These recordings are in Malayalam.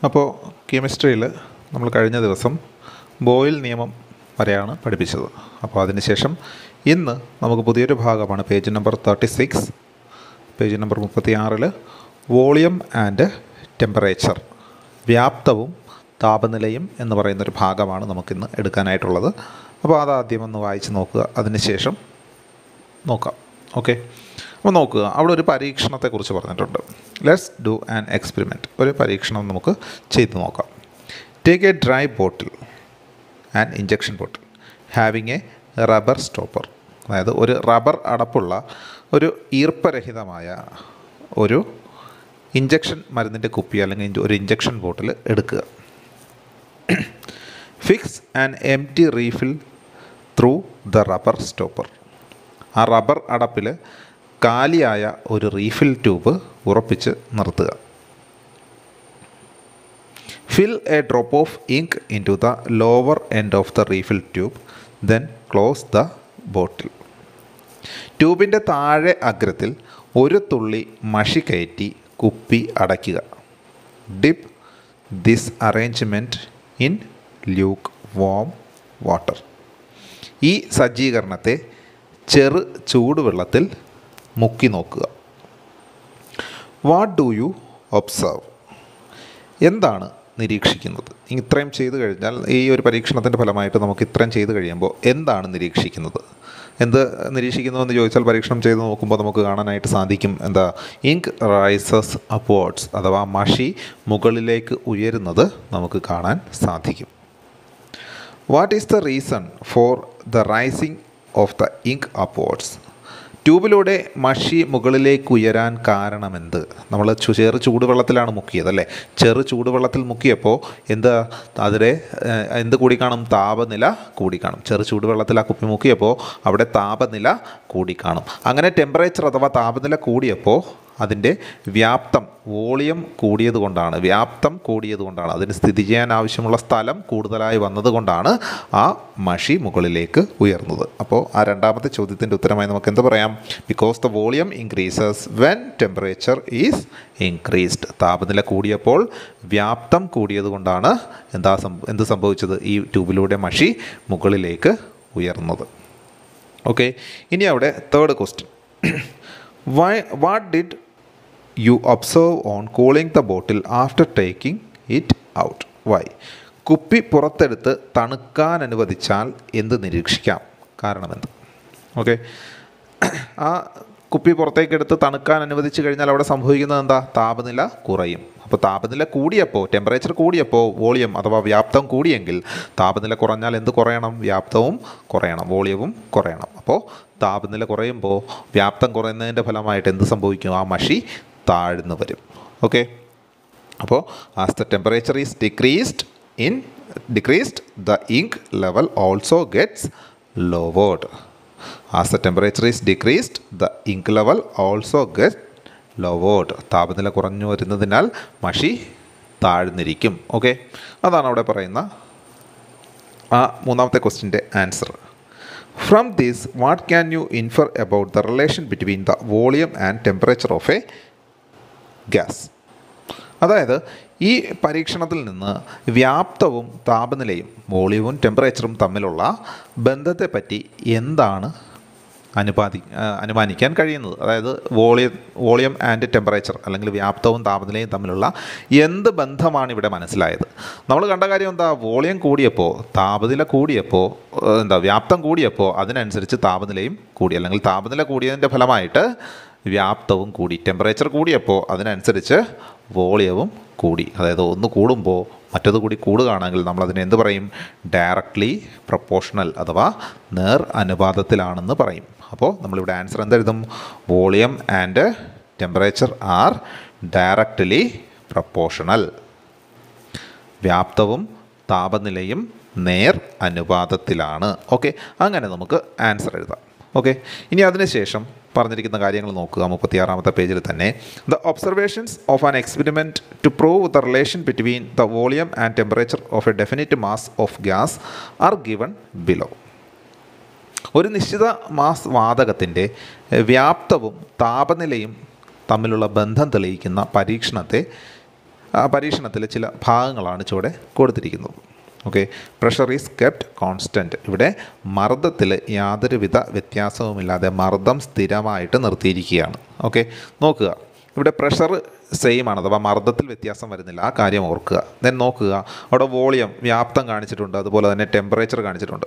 അപ്പോൾ കെമിസ്ട്രിയിൽ നമ്മൾ കഴിഞ്ഞ ദിവസം ബോയിൽ നിയമം വരെയാണ് പഠിപ്പിച്ചത്. അപ്പോൾ അതിനുശേഷം ഇന്ന് നമുക്ക് പുതിയൊരു ഭാഗമാണ് page number 36, page number 36 volume and temperature, വ്യാപ്തവും താപനിലയും എന്ന് പറയുന്നൊരു ഭാഗമാണ് നമുക്കിന്ന് എടുക്കാനായിട്ടുള്ളത്. അപ്പോൾ അതാദ്യം ഒന്ന് വായിച്ച് നോക്കുക, അതിനുശേഷം നോക്കാം. ഓക്കെ, അപ്പോൾ നോക്കുക, അവിടെ ഒരു പരീക്ഷണത്തെക്കുറിച്ച് പറഞ്ഞിട്ടുണ്ട്. Let's do an experiment. ഒരു പരീക്ഷണം നമുക്ക് ചെയ്ത് നോക്കാം. Take a dry bottle and injection bottle having a rubber stopper. അതായത് ഒരു റബ്ബർ അടപ്പുള്ള ഒരു ഈർപ്പരഹിതമായ ഒരു ഇഞ്ചക്ഷൻ മരുന്നിൻ്റെ കുപ്പി അല്ലെങ്കിൽ ഒരു ഇഞ്ചക്ഷൻ ബോട്ടിൽ എടുക്കുക. Fix an empty refill through the rubber stopper. ആ റബ്ബർ അടപ്പിൽ കാലിയായ ഒരു റീഫിൽ ട്യൂബ് ഉറപ്പിച്ച് നിർത്തുക. Fill a drop of ink into the lower end of the refill tube, then close the bottle. ട്യൂബിൻ്റെ താഴെ അഗ്രത്തിൽ ഒരു തുള്ളി മഷി കയറ്റി കുപ്പി അടയ്ക്കുക. Dip this arrangement in lukewarm water. ഈ സജ്ജീകരണത്തെ ചെറു ചൂടുവെള്ളത്തിൽ മുക്കി നോക്കുക. What do you observe? എന്താണ് നിരീക്ഷിക്കുന്നത്? ഇത്രയും ചെയ്തു കഴിഞ്ഞാൽ, ഈ ഒരു പരീക്ഷണത്തിൻ്റെ ഫലമായിട്ട് നമുക്ക് ഇത്രയും ചെയ്ത് കഴിയുമ്പോൾ എന്താണ് നിരീക്ഷിക്കുന്നത്? എന്ത് നിരീക്ഷിക്കുന്നു എന്ന് ചോദിച്ചാൽ, പരീക്ഷണം ചെയ്ത് നോക്കുമ്പോൾ നമുക്ക് കാണാനായിട്ട് സാധിക്കും, എന്താ, ഇങ്ക് റൈസസ് അപ്വേർഡ്സ്, അഥവാ മഷി മുകളിലേക്ക് ഉയരുന്നത് നമുക്ക് കാണാൻ സാധിക്കും. What is the reason for the rising of the ink upwards? ട്യൂബിലൂടെ മഷി മുകളിലേക്ക് ഉയരാൻ കാരണമെന്ത്? നമ്മൾ ചെറു ചൂടുവെള്ളത്തിലാണ് മുക്കിയത് അല്ലേ? ചെറു ചൂടുവെള്ളത്തിൽ മുക്കിയപ്പോൾ എന്ത് കൂടിക്കാണും? താപനില കൂടിക്കാണും. ചെറു ചൂടുവെള്ളത്തിൽ ആ കുപ്പി മുക്കിയപ്പോൾ അവിടെ താപനില കൂടിക്കാണും. അങ്ങനെ ടെമ്പറേച്ചർ അഥവാ താപനില കൂടിയപ്പോൾ അതിൻ്റെ വ്യാപ്തം, വോളിയം കൂടിയതുകൊണ്ടാണ്, അതിന് സ്ഥിതി ചെയ്യാൻ ആവശ്യമുള്ള സ്ഥലം കൂടുതലായി വന്നതുകൊണ്ടാണ് ആ മഷി മുകളിലേക്ക് ഉയർന്നത്. അപ്പോൾ ആ രണ്ടാമത്തെ ചോദ്യത്തിൻ്റെ ഉത്തരമായി നമുക്ക് എന്ത് പറയാം? Because the volume increases when temperature is increased. താപനില കൂടിയപ്പോൾ വ്യാപ്തം കൂടിയതുകൊണ്ടാണ് എന്ത് സംഭവിച്ചത്? ഈ ട്യൂബിലൂടെ മഷി മുകളിലേക്ക് ഉയർന്നത്. ഓക്കെ, ഇനി അവിടെ third question. What did you observe on cooling the bottle after taking it out? Why? കുപ്പി പുറത്തെടുത്ത് തണുക്കാൻ അനുവദിച്ചാൽ എന്ത് നിരീക്ഷിക്കാം? കാരണമെന്ത്? ഓക്കെ, ആ കുപ്പി പുറത്തേക്കെടുത്ത് തണുക്കാൻ അനുവദിച്ചു കഴിഞ്ഞാൽ അവിടെ സംഭവിക്കുന്നത് എന്താ? താപനില കുറയും. അപ്പോൾ താപനില കൂടിയപ്പോൾ, ടെമ്പറേച്ചർ കൂടിയപ്പോൾ വോളിയം അഥവാ വ്യാപ്തം കൂടിയെങ്കിൽ, താപനില കുറഞ്ഞാൽ എന്ത് കുറയണം? വ്യാപ്തവും കുറയണം, വോളിയവും കുറയണം. അപ്പോൾ താപനില കുറയുമ്പോൾ വ്യാപ്തം കുറയുന്നതിൻ്റെ ഫലമായിട്ട് എന്ത് സംഭവിക്കും? ആ മഷി താഴ്ന്നു വരും. ഓക്കെ, അപ്പോൾ as the temperature is decreased the ink level also gets lowered. As the temperature is decreased, the ink level also gets lowered. താപനില കുറഞ്ഞു വരുന്നതിനാൽ മഷി താഴ്ന്നിരിക്കും. ഓക്കെ, അതാണ് അവിടെ പറയുന്ന ആ മൂന്നാമത്തെ ക്വസ്റ്റ്യൻ്റെ answer. From this what can you infer about the relation between the volume and temperature of a gas? അതായത് ഈ പരീക്ഷണത്തിൽ നിന്ന് വ്യാപ്തവും താപനിലയും, വോളിയവും ടെമ്പറേച്ചറും തമ്മിലുള്ള ബന്ധത്തെപ്പറ്റി എന്താണ് അനുമാനിക്കാൻ കഴിയുന്നത്? അതായത് വോളിയം ആൻഡ് ടെമ്പറേച്ചർ അല്ലെങ്കിൽ വ്യാപ്തവും താപനിലയും തമ്മിലുള്ള എന്ത് ബന്ധമാണ് ഇവിടെ മനസ്സിലായത്? നമ്മൾ കണ്ട കാര്യം എന്താ? വോളിയം കൂടിയപ്പോൾ, താപനില കൂടിയപ്പോൾ, വ്യാപ്തം കൂടിയപ്പോൾ അതിനനുസരിച്ച് താപനിലയും കൂടി, അല്ലെങ്കിൽ താപനില കൂടിയതിൻ്റെ ഫലമായിട്ട് വ്യാപ്തവും കൂടി. ടെമ്പറേച്ചർ കൂടിയപ്പോൾ അതിനനുസരിച്ച് വോളിയവും കൂടി. അതായത് ഒന്ന് കൂടുമ്പോൾ മറ്റത് കൂടി കൂടുകയാണെങ്കിൽ നമ്മളതിനെ എന്ത് പറയും? ഡയറക്ട്ലി പ്രൊപ്പോർഷണൽ അഥവാ നേർ അനുപാതത്തിലാണെന്ന് പറയും. അപ്പോൾ നമ്മളിവിടെ ആൻസർ എന്തെഴുതും? Volume and temperature are directly proportional. വ്യാപ്തവും താപനിലയും നേർ അനുപാതത്തിലാണ്. ഓക്കെ, അങ്ങനെ നമുക്ക് ആൻസർ എഴുതാം. ഓക്കെ, ഇനി അതിനുശേഷം പറഞ്ഞിരിക്കുന്ന കാര്യങ്ങൾ നോക്കുക. 36-ാമത്തെ പേജിൽ തന്നെ the observations of an experiment to prove the relation between the volume and temperature of a definite mass of gas are given below. ഒരു നിശ്ചിത മാസ് വാതകത്തിൻ്റെ വ്യാപ്തവും താപനിലയും തമ്മിലുള്ള ബന്ധം തെളിയിക്കുന്ന പരീക്ഷണത്തെ ആ പരീക്ഷണത്തിലെ ചില ഭാഗങ്ങളാണ് ചുവടെ കൊടുത്തിരിക്കുന്നത്. Okay, pressure is kept constant. ഇവിടെ മർദ്ദത്തിൽ യാതൊരുവിധ വ്യത്യാസവുമില്ലാതെ മർദ്ദം സ്ഥിരമായിട്ട് നിർത്തിയിരിക്കുകയാണ്. ഓക്കെ, നോക്കുക, ഇവിടെ പ്രഷർ സെയിം ആണ്, അഥവാ മർദ്ദത്തിൽ വ്യത്യാസം വരുന്നില്ല, ആ കാര്യം ഓർക്കുക. ദെൻ നോക്കുക, അവിടെ വോളിയം വ്യാപ്തം കാണിച്ചിട്ടുണ്ട്, അതുപോലെ തന്നെ ടെമ്പറേച്ചർ കാണിച്ചിട്ടുണ്ട്.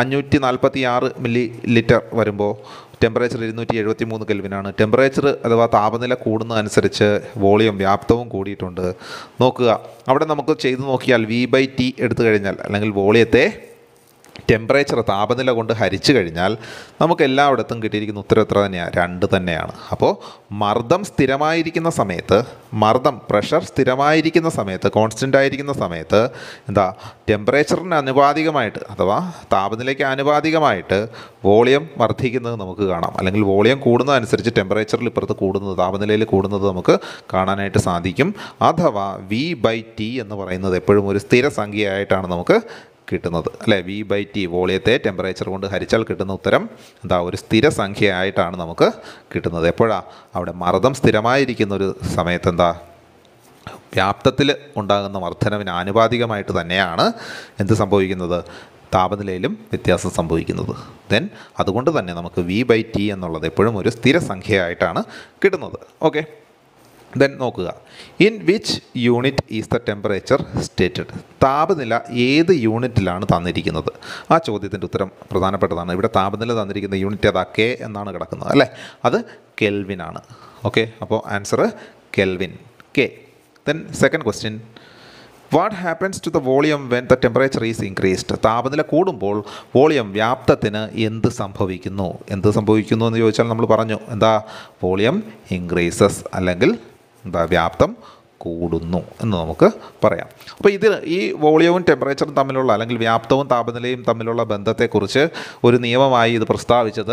546 മില്ലി ലിറ്റർ വരുമ്പോൾ ടെമ്പറേച്ചർ 273 കെൽവിനാണ്. ടെമ്പറേച്ചർ അഥവാ താപനില കൂടുന്നതനുസരിച്ച് വോളിയം വ്യാപ്തവും കൂടിയിട്ടുണ്ട്. നോക്കുക, അവിടെ നമുക്ക് ചെയ്ത് നോക്കിയാൽ V/T എടുത്തു കഴിഞ്ഞാൽ, അല്ലെങ്കിൽ വോളിയത്തെ ടെമ്പറേച്ചർ താപനില കൊണ്ട് ഹരിച്ചു കഴിഞ്ഞാൽ നമുക്ക് എല്ലായിടത്തും കിട്ടിയിരിക്കുന്ന ഉത്തരം എത്ര തന്നെയാണ്? 2 തന്നെയാണ്. അപ്പോൾ മർദ്ദം സ്ഥിരമായിരിക്കുന്ന സമയത്ത്, പ്രഷർ സ്ഥിരമായിരിക്കുന്ന സമയത്ത്, കോൺസ്റ്റൻ്റ് ആയിരിക്കുന്ന സമയത്ത് എന്താ, ടെമ്പറേച്ചറിന് ആനുപാതികമായിട്ട് അഥവാ താപനിലയ്ക്ക് ആനുപാതികമായിട്ട് വോളിയം വർദ്ധിക്കുന്നത് നമുക്ക് കാണാം. അല്ലെങ്കിൽ വോളിയം കൂടുന്നതനുസരിച്ച് ടെമ്പറേച്ചറിൽ ഇപ്പുറത്ത് കൂടുന്നത്, താപനിലയിൽ കൂടുന്നത് നമുക്ക് കാണാനായിട്ട് സാധിക്കും. അഥവാ V/T എന്ന് പറയുന്നത് എപ്പോഴും ഒരു സ്ഥിരസംഖ്യയായിട്ടാണ് നമുക്ക് കിട്ടുന്നത്, അല്ലേ? V/T, വോളിയത്തെ ടെമ്പറേച്ചർ കൊണ്ട് ഹരിച്ചാൽ കിട്ടുന്ന ഉത്തരം എന്താ, ഒരു സ്ഥിരസംഖ്യയായിട്ടാണ് നമുക്ക് കിട്ടുന്നത്. എപ്പോഴാണ്? അവിടെ മർദ്ദം സ്ഥിരമായിരിക്കുന്ന ഒരു സമയത്ത് എന്താ, വ്യാപ്തത്തിൽ ഉണ്ടാകുന്ന വർധനവിന് ആനുപാതികമായിട്ട് തന്നെയാണ് എന്ത് സംഭവിക്കുന്നത്, താപനിലയിലും വ്യത്യാസം സംഭവിക്കുന്നത്. ദെൻ അതുകൊണ്ട് തന്നെ നമുക്ക് V/T എന്നുള്ളത് എപ്പോഴും ഒരു സ്ഥിരസംഖ്യയായിട്ടാണ് കിട്ടുന്നത്. ഓക്കെ, ദെൻ നോക്കുക, in which unit is the temperature stated? താപനില ഏത് യൂണിറ്റിലാണ് തന്നിരിക്കുന്നത്? ആ ചോദ്യത്തിൻ്റെ ഉത്തരം പ്രധാനപ്പെട്ടതാണ്. ഇവിടെ താപനില തന്നിരിക്കുന്ന യൂണിറ്റ് അതാ K എന്നാണ് കിടക്കുന്നത്, അല്ലേ? അത് കെൽവിനാണ്. ഓക്കെ, അപ്പോൾ answer kelvin, K. Then second question, what happens to the volume when the temperature is increased? താപനില കൂടുമ്പോൾ വോളിയം വ്യാപ്തത്തിന് എന്ത് സംഭവിക്കുന്നു? എന്ന് ചോദിച്ചാൽ നമ്മൾ പറഞ്ഞു എന്താ, വോളിയം ഇൻക്രീസസ്, അല്ലെങ്കിൽ എന്താ, വ്യാപ്തം കൂടുന്നു എന്ന് നമുക്ക് പറയാം. അപ്പോൾ ഈ വോളിയവും ടെമ്പറേച്ചറും തമ്മിലുള്ള, അല്ലെങ്കിൽ വ്യാപ്തവും താപനിലയും തമ്മിലുള്ള ബന്ധത്തെക്കുറിച്ച് ഒരു നിയമമായി ഇത് പ്രസ്താവിച്ചത്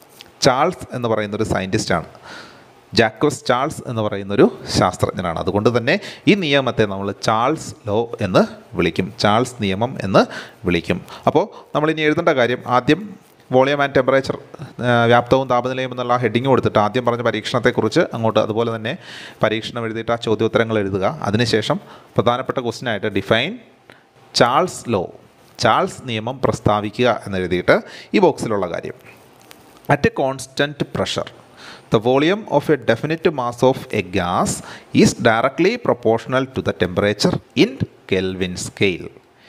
ചാൾസ് എന്ന് പറയുന്നൊരു സയൻറ്റിസ്റ്റാണ്. ജാക്വസ് ചാൾസ് എന്ന് പറയുന്നൊരു ശാസ്ത്രജ്ഞനാണ്. അതുകൊണ്ട് തന്നെ ഈ നിയമത്തെ നമ്മൾ ചാൾസ് ലോ എന്ന് വിളിക്കും, ചാൾസ് നിയമം എന്ന് വിളിക്കും. അപ്പോൾ നമ്മളിനി എഴുതേണ്ട കാര്യം, ആദ്യം വോളിയം ആൻഡ് ടെമ്പറേച്ചർ, വ്യാപ്തവും താപനിലയും എന്നുള്ള ഹെഡിങ് കൊടുത്തിട്ട് ആദ്യം പറഞ്ഞ പരീക്ഷണത്തെക്കുറിച്ച് അങ്ങോട്ട്, അതുപോലെ തന്നെ പരീക്ഷണം എഴുതിയിട്ട് ആ ചോദ്യോത്തരങ്ങൾ എഴുതുക. അതിനുശേഷം പ്രധാനപ്പെട്ട ക്വസ്റ്റ്യനായിട്ട് ഡിഫൈൻ ചാൾസ് ലോ, ചാൾസ് നിയമം പ്രസ്താവിക്കുക എന്നെഴുതിയിട്ട് ഈ ബോക്സിലുള്ള കാര്യം, at a constant pressure the volume of a definite mass of a gas is directly proportional to the temperature in Kelvin scale.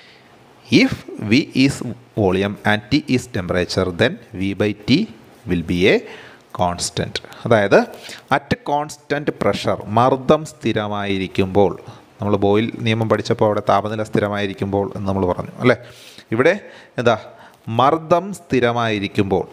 If V is volume and T is temperature, then V/T will be a constant. അതായത് അറ്റ് കോൺസ്റ്റൻറ്റ് പ്രഷർ, മർദ്ദം സ്ഥിരമായിരിക്കുമ്പോൾ, നമ്മൾ ബോയിൽ നിയമം പഠിച്ചപ്പോൾ അവിടെ താപനില സ്ഥിരമായിരിക്കുമ്പോൾ എന്ന് നമ്മൾ പറഞ്ഞു, അല്ലേ? ഇവിടെ എന്താ, മർദ്ദം സ്ഥിരമായിരിക്കുമ്പോൾ,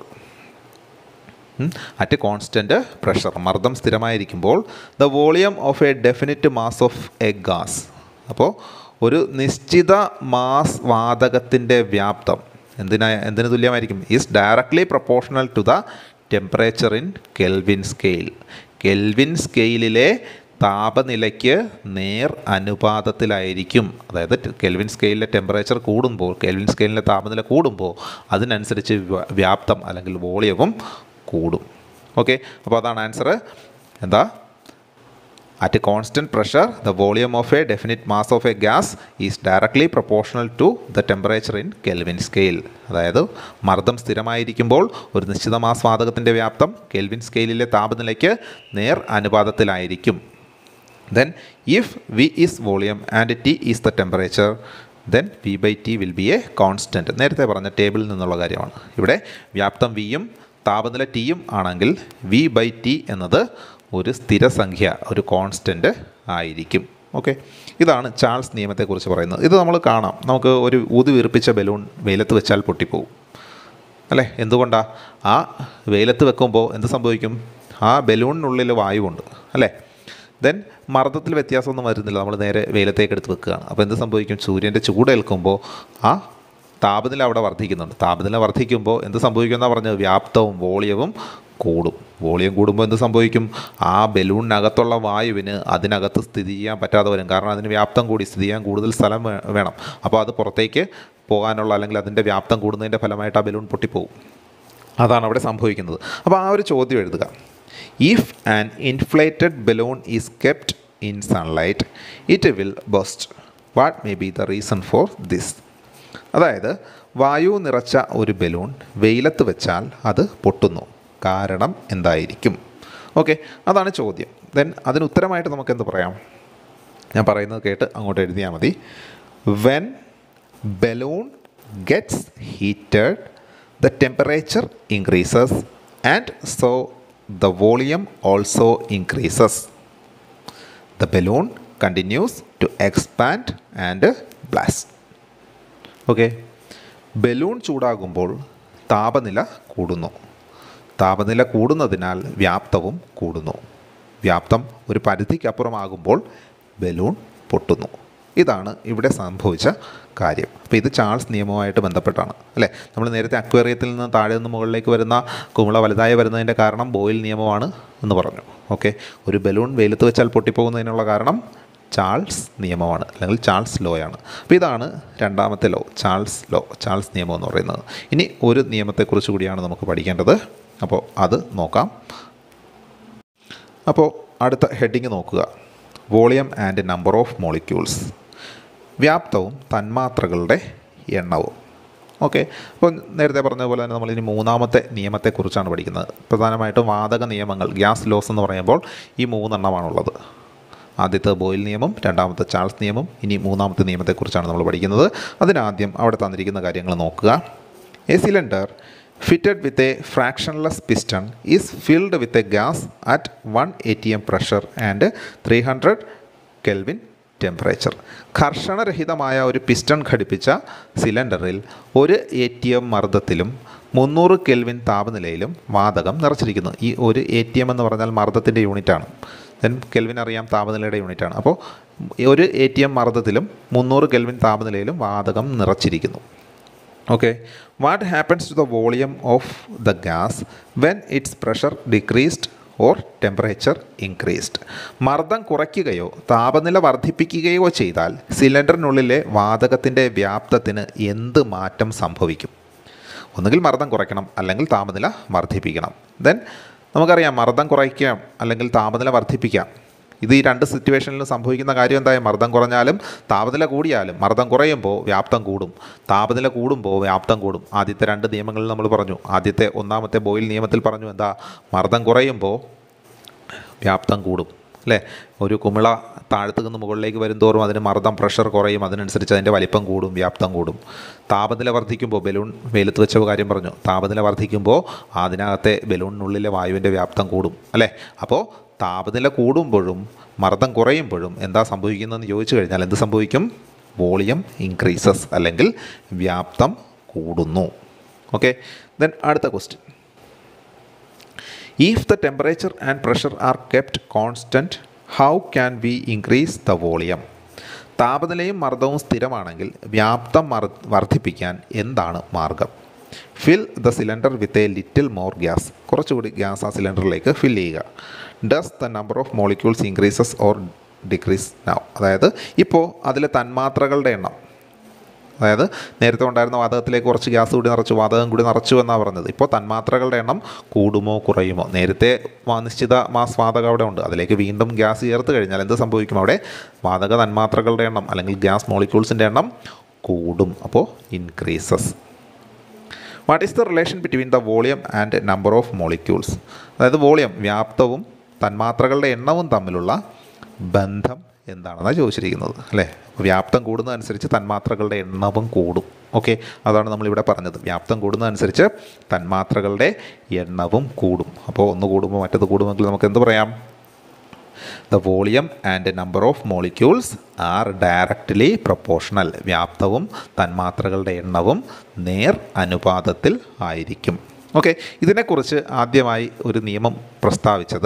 അറ്റ് കോൺസ്റ്റൻറ്റ് പ്രഷർ, മർദ്ദം സ്ഥിരമായിരിക്കുമ്പോൾ the volume of a definite mass of a gas, അപ്പോൾ ഒരു നിശ്ചിത മാസ് വാതകത്തിൻ്റെ വ്യാപ്തം എന്തിന് തുല്യമായിരിക്കും? Is directly proportional to the temperature in kelvin scale. Kelvin സ്കെയിലിലെ താപനിലയ്ക്ക് നേർ അനുപാതത്തിലായിരിക്കും. അതായത് കെൽവിൻ സ്കെയിലിലെ ടെമ്പറേച്ചർ കൂടുമ്പോൾ, കെൽവിൻ സ്കെയിലിലെ താപനില കൂടുമ്പോൾ അതിനനുസരിച്ച് വ്യാപ്തം അല്ലെങ്കിൽ വോളിയവും കൂടും. ഓക്കെ, അപ്പോൾ അതാണ് ആൻസർ. എന്താ, at constant pressure the volume of a definite mass of a gas is directly proportional to the temperature in kelvin scale. അതായത് മർദ്ദം സ്ഥിരമായിരിക്കുമ്പോൾ ഒരു നിശ്ചിത മാസ് വാതകത്തിൻ്റെ വ്യാപ്തം കെൽവിൻ സ്കെയിലിലെ താപനിലയ്ക്ക് നേർ അനുപാതത്തിലായിരിക്കും. Then if V is volume and T is the temperature, then V/T will be a constant. നേരത്തെ പറഞ്ഞ ടേബിളിൽ നിന്നുള്ള കാര്യമാണ്. ഇവിടെ വ്യാപ്തം Vയും താപനില Tയും ആണെങ്കിൽ V/T എന്നത് ഒരു സ്ഥിരസംഖ്യ, ഒരു കോൺസ്റ്റൻറ്റ് ആയിരിക്കും. ഓക്കെ, ഇതാണ് ചാൾസ് നിയമത്തെക്കുറിച്ച് പറയുന്നത്. ഇത് നമ്മൾ കാണാം, നമുക്ക് ഒരു ഊതി ബലൂൺ വെയിലത്ത് വെച്ചാൽ പൊട്ടിപ്പോവും, അല്ലേ? എന്തുകൊണ്ടാണ്? ആ വെയിലത്ത് വെക്കുമ്പോൾ എന്ത് സംഭവിക്കും? ആ ബലൂണിനുള്ളിൽ വായുവുണ്ട്, അല്ലേ? ദെൻ മർദ്ദത്തിൽ വ്യത്യാസമൊന്നും വരുന്നില്ല, നമ്മൾ നേരെ വെയിലത്തേക്ക് എടുത്ത് വെക്കുകയാണ്. അപ്പോൾ എന്ത് സംഭവിക്കും? സൂര്യൻ്റെ ചൂടേൽക്കുമ്പോൾ ആ താപനില അവിടെ വർദ്ധിക്കുന്നുണ്ട്. താപനില വർദ്ധിക്കുമ്പോൾ എന്ത് സംഭവിക്കുമെന്നാണ് പറഞ്ഞത്? വ്യാപ്തവും വോളിയവും കൂടും. വോളിയം കൂടുമ്പോൾ എന്ത് സംഭവിക്കും? ആ ബലൂണിനകത്തുള്ള വായുവിന് അതിനകത്ത് സ്ഥിതി ചെയ്യാൻ പറ്റാതെ വരും. കാരണം അതിന് വ്യാപ്തം കൂടി, സ്ഥിതി ചെയ്യാൻ കൂടുതൽ സ്ഥലം വേണം. അപ്പോൾ അത് പുറത്തേക്ക് പോകാനുള്ള, അല്ലെങ്കിൽ അതിൻ്റെ വ്യാപ്തം കൂടുന്നതിൻ്റെ ഫലമായിട്ട് ആ ബലൂൺ പൊട്ടിപ്പോകും. അതാണ് അവിടെ സംഭവിക്കുന്നത്. അപ്പോൾ ആ ഒരു ചോദ്യം എഴുതുക. If an inflated balloon is kept in sunlight, it will burst. What may be the reason for this? അതായത് വായു നിറച്ച ഒരു ബലൂൺ വെയിലത്ത് വെച്ചാൽ അത് പൊട്ടുന്നു. കാരണം എന്തായിരിക്കും? ഓക്കെ, അതാണ് ചോദ്യം. ദെൻ അതിന് ഉത്തരമായിട്ട് നമുക്ക് എന്ത് പറയാം? ഞാൻ പറയുന്നത് കേട്ട് അങ്ങോട്ട് എഴുതിയാൽ മതി. When balloon gets heated the temperature increases and so the volume also increases. The balloon continues to expand and blast. Okay, balloon ചൂടാകുമ്പോൾ താപനില കൂടുന്നു. താപനില കൂടുന്നതിനാൽ വ്യാപ്തവും കൂടുന്നു. വ്യാപ്തം ഒരു പരിധിക്കപ്പുറമാകുമ്പോൾ ബലൂൺ പൊട്ടുന്നു. ഇതാണ് ഇവിടെ സംഭവിച്ച കാര്യം. അപ്പോൾ ഇത് ചാൾസ് നിയമവുമായിട്ട് ബന്ധപ്പെട്ടാണ് അല്ലേ. നമ്മൾ നേരത്തെ അക്വേറിയത്തിൽ നിന്ന് താഴെ നിന്ന് മുകളിലേക്ക് വരുന്ന കുമിള വലുതായി വരുന്നതിൻ്റെ കാരണം ബോയിൽ നിയമമാണ് എന്ന് പറഞ്ഞു. ഓക്കെ, ഒരു ബലൂൺ വെയിലത്ത് വെച്ചാൽ പൊട്ടിപ്പോകുന്നതിനുള്ള കാരണം ചാൾസ് നിയമമാണ് അല്ലെങ്കിൽ ചാൾസ് ലോയാണ്. അപ്പോൾ ഇതാണ് രണ്ടാമത്തെ ലോ, ചാൾസ് നിയമം എന്ന് പറയുന്നത്. ഇനി ഒരു നിയമത്തെക്കുറിച്ച് കൂടിയാണ് നമുക്ക് പഠിക്കേണ്ടത്. അപ്പോൾ അത് നോക്കാം. അപ്പോൾ അടുത്ത ഹെഡിങ് നോക്കുക, volume and number of molecules. വ്യാപ്തവും തന്മാത്രകളുടെ എണ്ണവും. ഓക്കെ, അപ്പോൾ നേരത്തെ പറഞ്ഞതുപോലെ തന്നെ നമ്മളിനി മൂന്നാമത്തെ നിയമത്തെക്കുറിച്ചാണ് പഠിക്കുന്നത്. പ്രധാനമായിട്ടും വാതക നിയമങ്ങൾ, ഗ്യാസ് ലോസ് എന്ന് പറയുമ്പോൾ ഈ മൂന്നെണ്ണമാണുള്ളത്. ആദ്യത്തെ ബോയിൽ നിയമം, രണ്ടാമത്തെ ചാൾസ് നിയമം, ഇനി മൂന്നാമത്തെ നിയമത്തെക്കുറിച്ചാണ് നമ്മൾ പഠിക്കുന്നത്. അതിനാദ്യം അവിടെ തന്നിരിക്കുന്ന കാര്യങ്ങൾ നോക്കുക. A cylinder fitted with a fractionless piston is filled with a gas at 1 atm pressure and 300 Kelvin temperature. ഘർഷണരഹിതമായ ഒരു പിസ്റ്റൺ ഘടിപ്പിച്ച സിലിണ്ടറിൽ 1 ATM മർദ്ദത്തിലും 300 കെൽവിൻ താപനിലയിലും വാതകം നിറച്ചിരിക്കുന്നു. ഈ 1 ATM എന്ന് പറഞ്ഞാൽ മർദ്ദത്തിൻ്റെ യൂണിറ്റാണ്. ദെൻ കെൽവിൻ അറിയാം താപനിലയുടെ യൂണിറ്റാണ്. അപ്പോൾ 1 ATM മർദ്ദത്തിലും 300 കെൽവിൻ താപനിലയിലും വാതകം നിറച്ചിരിക്കുന്നു. Okay, what happens to the volume of the gas when its pressure decreased or temperature increased? മർദ്ദം കുറയ്ക്കുകയോ താപനില വർദ്ധിപ്പിക്കുകയോ ചെയ്താൽ സിലിണ്ടറിനുള്ളിലെ വാതകത്തിൻ്റെ വ്യാപ്തത്തിന് എന്ത് മാറ്റം സംഭവിക്കും? ഒന്നുകിൽ മർദ്ദം കുറയ്ക്കണം അല്ലെങ്കിൽ താപനില വർദ്ധിപ്പിക്കണം. ദെൻ നമുക്കറിയാം മർദ്ദം കുറയ്ക്കാം അല്ലെങ്കിൽ താപനില വർദ്ധിപ്പിക്കാം. ഇത് ഈ രണ്ട് സിറ്റുവേഷനിലും സംഭവിക്കുന്ന കാര്യം എന്തായ, മർദ്ദം കുറഞ്ഞാലും താപനില കൂടിയാലും മർദ്ദം കുറയുമ്പോൾ വ്യാപ്തം കൂടും, താപനില കൂടുമ്പോൾ വ്യാപ്തം കൂടും. ആദ്യത്തെ രണ്ട് നിയമങ്ങളിൽ നമ്മൾ പറഞ്ഞു. ആദ്യത്തെ ഒന്നാമത്തെ ബോയിൽ നിയമത്തിൽ പറഞ്ഞു എന്താ, മർദ്ദം കുറയുമ്പോൾ വ്യാപ്തം കൂടും അല്ലേ. ഒരു കുമിള താഴത്തു നിന്ന് മുകളിലേക്ക് വരുന്തോറും അതിന് മർദ്ദം പ്രഷർ കുറയും, അതിനനുസരിച്ച് അതിൻ്റെ വലിപ്പം കൂടും, വ്യാപ്തം കൂടും. താപനില വർദ്ധിക്കുമ്പോൾ, ബലൂൺ വെയിലത്ത് വെച്ച കാര്യം പറഞ്ഞു, താപനില വർദ്ധിക്കുമ്പോൾ അതിനകത്തെ ബലൂണിനുള്ളിലെ വായുവിൻ്റെ വ്യാപ്തം കൂടും അല്ലേ. അപ്പോൾ താപനില കൂടുമ്പോഴും മർദ്ദം കുറയുമ്പോഴും എന്താ സംഭവിക്കുന്നതെന്ന് ചോദിച്ചു കഴിഞ്ഞാൽ എന്ത് സംഭവിക്കും? വോളിയം ഇൻക്രീസസ് അല്ലെങ്കിൽ വ്യാപ്തം കൂടുന്നു. ഓക്കെ, ദെൻ അടുത്ത question. If the temperature and pressure are kept constant, how can we increase the volume? താപനിലയും മർദ്ദവും സ്ഥിരമാണെങ്കിൽ വ്യാപ്തം വർദ്ധിപ്പിക്കാൻ എന്താണ് മാർഗം? Fill the cylinder with a little more gas. കുറച്ചുകൂടി ഗ്യാസ് ആ സിലിണ്ടറിലേക്ക് ഫിൽ ചെയ്യുക. Does the number of molecules increases or decrease now? അതായത് ഇപ്പോൾ അതിലെ തന്മാത്രകളുടെ എണ്ണം, അതായത് നേരത്തെ ഉണ്ടായിരുന്ന വാതകത്തിലേക്ക് കുറച്ച് ഗ്യാസ് കൂടി നിറച്ചു, വാതകം കൂടി നിറച്ചു എന്നാണ് പറഞ്ഞത്. ഇപ്പോൾ തന്മാത്രകളുടെ എണ്ണം കൂടുമോ കുറയുമോ? നേരത്തെ നിശ്ചിത മാസ് വാതകം അവിടെ ഉണ്ട്, അതിലേക്ക് വീണ്ടും ഗ്യാസ് ചേർത്ത് കഴിഞ്ഞാൽ എന്ത് സംഭവിക്കും? അവിടെ വാതക തന്മാത്രകളുടെ എണ്ണം അല്ലെങ്കിൽ ഗ്യാസ് മോളിക്യൂൾസിൻ്റെ എണ്ണം കൂടും. അപ്പോൾ increases. What is the relation between the volume and number of molecules? അതായത് വോളിയം, വ്യാപ്തവും തന്മാത്രകളുടെ എണ്ണവും തമ്മിലുള്ള ബന്ധം എന്താണെന്നാണ് ചോദിച്ചിരിക്കുന്നത് അല്ലേ. വ്യാപ്തം കൂടുന്നതനുസരിച്ച് തന്മാത്രകളുടെ എണ്ണവും കൂടും. ഓക്കെ, അതാണ് നമ്മളിവിടെ പറഞ്ഞത്. വ്യാപ്തം കൂടുന്നതനുസരിച്ച് തന്മാത്രകളുടെ എണ്ണവും കൂടും. അപ്പോൾ ഒന്ന് കൂടുമ്പോൾ മറ്റത് കൂടുമെങ്കിൽ നമുക്ക് എന്ത് പറയാം? The volume and number of molecules are directly proportional. വ്യാപ്തവും തന്മാത്രകളുടെ എണ്ണവും നേർ അനുപാതത്തിൽ ആയിരിക്കും. ഓക്കെ, ഇതിനെക്കുറിച്ച് ആദ്യമായി ഒരു നിയമം പ്രസ്താവിച്ചത്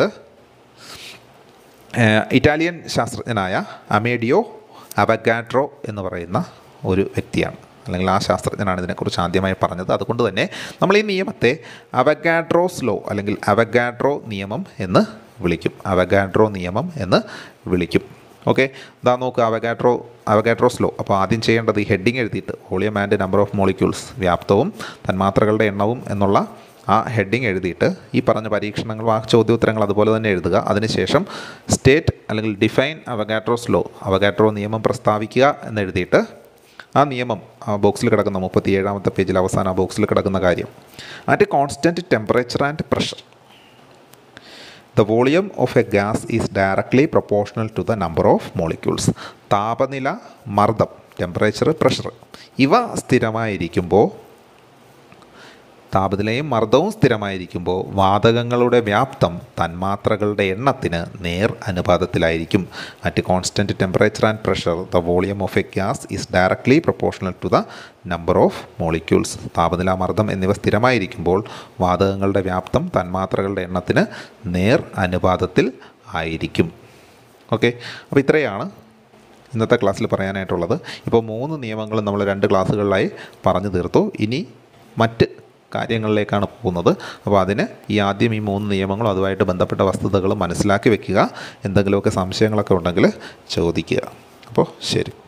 ഇറ്റാലിയൻ ശാസ്ത്രജ്ഞനായ അമേഡിയോ അവഗാഡ്രോ എന്ന് പറയുന്ന ഒരു വ്യക്തിയാണ്, അല്ലെങ്കിൽ ആ ശാസ്ത്രജ്ഞനാണ് ഇതിനെക്കുറിച്ച് ആദ്യമായി പറഞ്ഞത്. അതുകൊണ്ട് തന്നെ നമ്മൾ ഈ നിയമത്തെ അവഗാഡ്രോസ് ലോ അല്ലെങ്കിൽ അവഗാഡ്രോ നിയമം എന്ന് വിളിക്കും. അവഗാഡ്രോ നിയമം എന്ന് വിളിക്കും. ഓക്കെ, ഇതാ നോക്കുക, അവഗാഡ്രോസ് ലോ. അപ്പോൾ ആദ്യം ചെയ്യേണ്ടത് ഈ ഹെഡിങ് എഴുതിയിട്ട് volume and number of molecules, വ്യാപ്തവും തന്മാത്രകളുടെ എണ്ണവും എന്നുള്ള ആ ഹെഡിങ് എഴുതിയിട്ട് ഈ പറഞ്ഞ പരീക്ഷണങ്ങൾ ആ ചോദ്യോത്തരങ്ങൾ അതുപോലെ തന്നെ എഴുതുക. അതിനുശേഷം സ്റ്റേറ്റ് അല്ലെങ്കിൽ ഡിഫൈൻ അവഗാഡ്രോസ് ലോ, അവഗാഡ്രോ നിയമം പ്രസ്താവിക്കുക എന്നെഴുതിയിട്ട് ആ നിയമം ആ ബോക്സിൽ കിടക്കുന്ന 37ാമത്തെ പേജിൽ അവസാനം ആ ബോക്സിൽ കിടക്കുന്ന കാര്യം. At constant temperature and pressure the volume of a gas is directly proportional to the number of molecules. താപനില, മർദ്ദം, ടെമ്പറേച്ചർ, പ്രഷർ ഇവ സ്ഥിരമായിരിക്കുമ്പോൾ, താപനിലയും മർദ്ദവും സ്ഥിരമായിരിക്കുമ്പോൾ വാതകങ്ങളുടെ വ്യാപ്തം തന്മാത്രകളുടെ എണ്ണത്തിന് നേർ അനുപാതത്തിലായിരിക്കും. At constant temperature and pressure the volume of a gas is directly proportional to the number of molecules. താപനില, മർദ്ദം എന്നിവ സ്ഥിരമായിരിക്കുമ്പോൾ വാതകങ്ങളുടെ വ്യാപ്തം തന്മാത്രകളുടെ എണ്ണത്തിന് നേർ അനുപാതത്തിൽ ആയിരിക്കും. ഓക്കെ, അപ്പോൾ ഇത്രയാണ് ഇന്നത്തെ ക്ലാസ്സിൽ പറയാനായിട്ടുള്ളത്. ഇപ്പോൾ 3 നിയമങ്ങളും നമ്മൾ 2 ക്ലാസ്സുകളിലായി പറഞ്ഞു തീർത്തു. ഇനി മറ്റ് കാര്യങ്ങളിലേക്കാണ് പോകുന്നത്. അപ്പോൾ അതിന് ആദ്യം ഈ 3 നിയമങ്ങളും അതുമായിട്ട് ബന്ധപ്പെട്ട വസ്തുതകളും മനസ്സിലാക്കി വെക്കുക. എന്തെങ്കിലുമൊക്കെ സംശയങ്ങളൊക്കെ ഉണ്ടെങ്കിൽ ചോദിക്കുക. അപ്പോൾ ശരി.